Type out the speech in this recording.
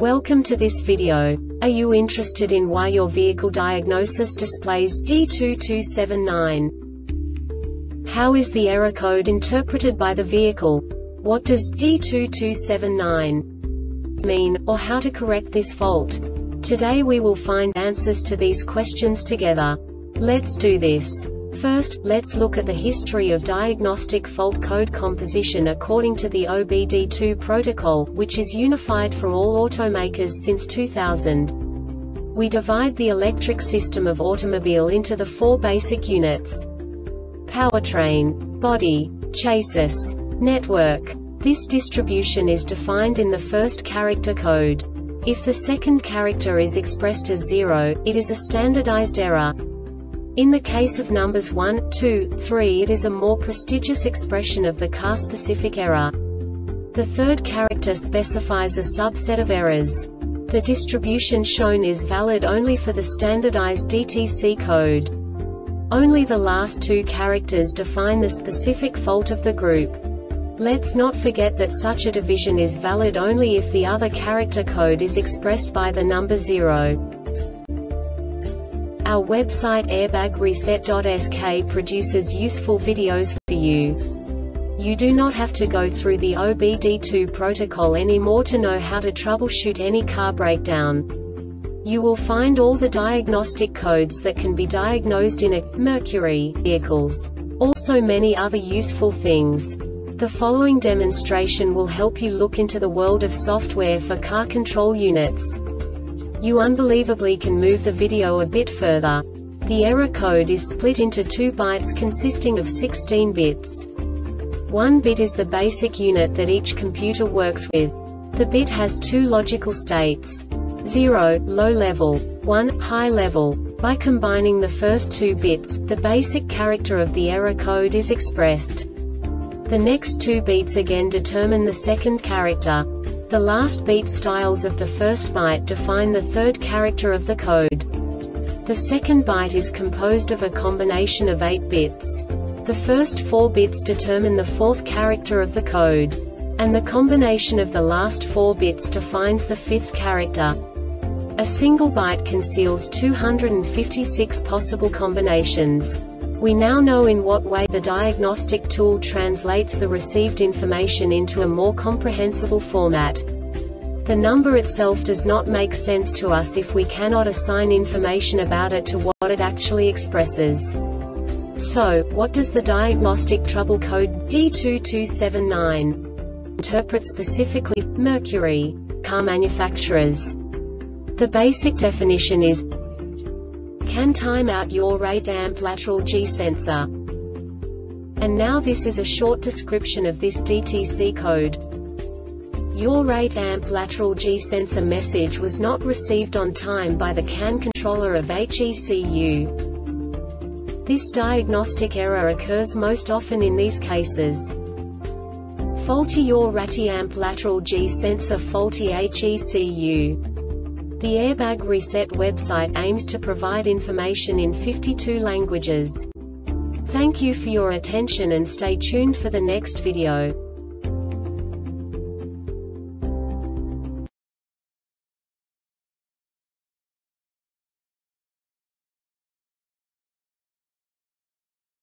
Welcome to this video. Are you interested in why your vehicle diagnosis displays P2279? How is the error code interpreted by the vehicle? What does P2279 mean, or how to correct this fault? Today we will find answers to these questions together. Let's do this. First, let's look at the history of diagnostic fault code composition according to the OBD2 protocol, which is unified for all automakers since 2000. We divide the electric system of automobile into the four basic units: powertrain, body, chassis, network. This distribution is defined in the first character code. If the second character is expressed as 0, it is a standardized error. In the case of numbers 1, 2, 3, it is a more prestigious expression of the car-specific error. The third character specifies a subset of errors. The distribution shown is valid only for the standardized DTC code. Only the last two characters define the specific fault of the group. Let's not forget that such a division is valid only if the other character code is expressed by the number 0. Our website airbagreset.sk produces useful videos for you. You do not have to go through the OBD2 protocol anymore to know how to troubleshoot any car breakdown. You will find all the diagnostic codes that can be diagnosed in a Mercury vehicles. Also many other useful things. The following demonstration will help you look into the world of software for car control units. You unbelievably can move the video a bit further. The error code is split into 2 bytes consisting of 16 bits. 1 bit is the basic unit that each computer works with. The bit has 2 logical states: 0, low level, 1, high level. By combining the first 2 bits, the basic character of the error code is expressed. The next 2 beats again determine the second character. The last beat styles of the first byte define the third character of the code. The second byte is composed of a combination of 8 bits. The first 4 bits determine the fourth character of the code. And the combination of the last 4 bits defines the fifth character. A single byte conceals 256 possible combinations. We now know in what way the diagnostic tool translates the received information into a more comprehensible format. The number itself does not make sense to us if we cannot assign information about it to what it actually expresses. So, what does the diagnostic trouble code P2279 interpret specifically for Mercury car manufacturers? The basic definition is: can time out your rate amp lateral G sensor. And now this is a short description of this DTC code. Your rate amp lateral G sensor message was not received on time by the CAN controller of HECU. This diagnostic error occurs most often in these cases: faulty your rate amp lateral G sensor, faulty HECU. The Airbag Reset website aims to provide information in 52 languages. Thank you for your attention and stay tuned for the next video.